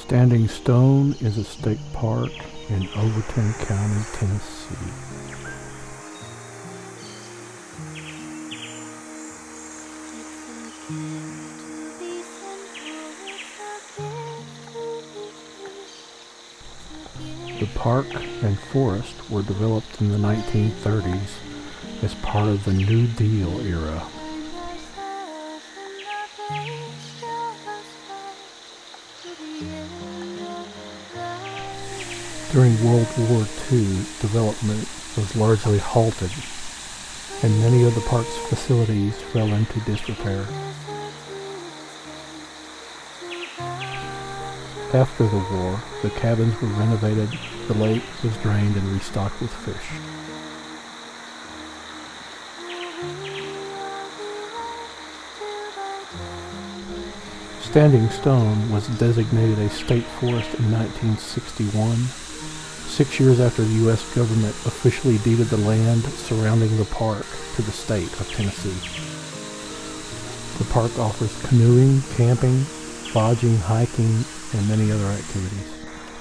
Standing Stone is a state park in Overton County, Tennessee. The park and forest were developed in the 1930s as part of the New Deal era. During World War II, development was largely halted, and many of the park's facilities fell into disrepair. After the war, the cabins were renovated, the lake was drained and restocked with fish. Standing Stone was designated a state forest in 1961, 6 years after the U.S. government officially deeded the land surrounding the park to the state of Tennessee. The park offers canoeing, camping, lodging, hiking, and many other activities.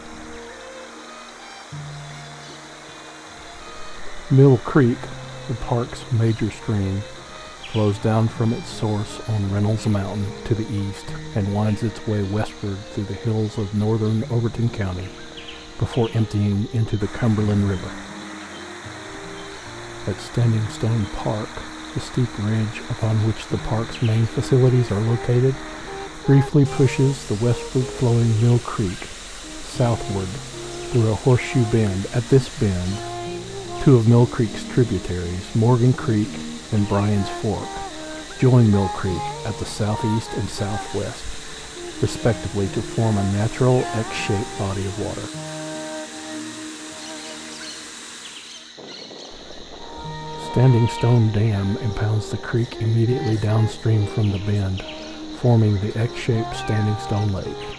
Mill Creek, the park's major stream, flows down from its source on Reynolds Mountain to the east and winds its way westward through the hills of northern Overton County before emptying into the Cumberland River. At Standing Stone Park, the steep ridge upon which the park's main facilities are located briefly pushes the westward flowing Mill Creek southward through a horseshoe bend. At this bend, two of Mill Creek's tributaries, Morgan Creek and Bryan's Fork, join Mill Creek at the southeast and southwest, respectively, to form a natural X-shaped body of water. Standing Stone Dam impounds the creek immediately downstream from the bend, forming the X-shaped Standing Stone Lake.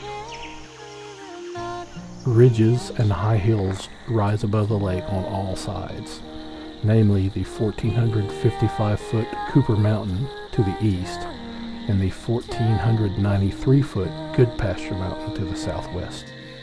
Ridges and high hills rise above the lake on all sides, namely the 1,455-foot Cooper Mountain to the east and the 1,493-foot Goodpasture Mountain to the southwest.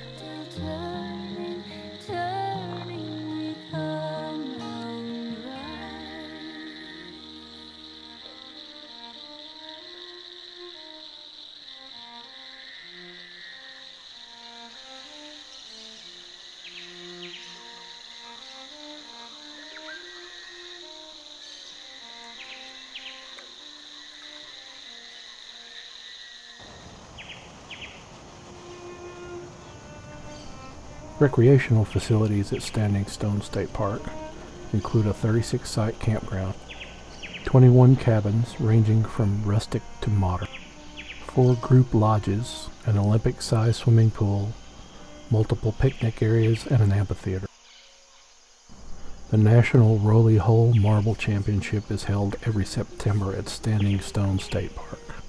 Recreational facilities at Standing Stone State Park include a 36-site campground, 21 cabins ranging from rustic to modern, 4 group lodges, an Olympic-sized swimming pool, multiple picnic areas, and an amphitheater. The National Roly Hole Marble Championship is held every September at Standing Stone State Park.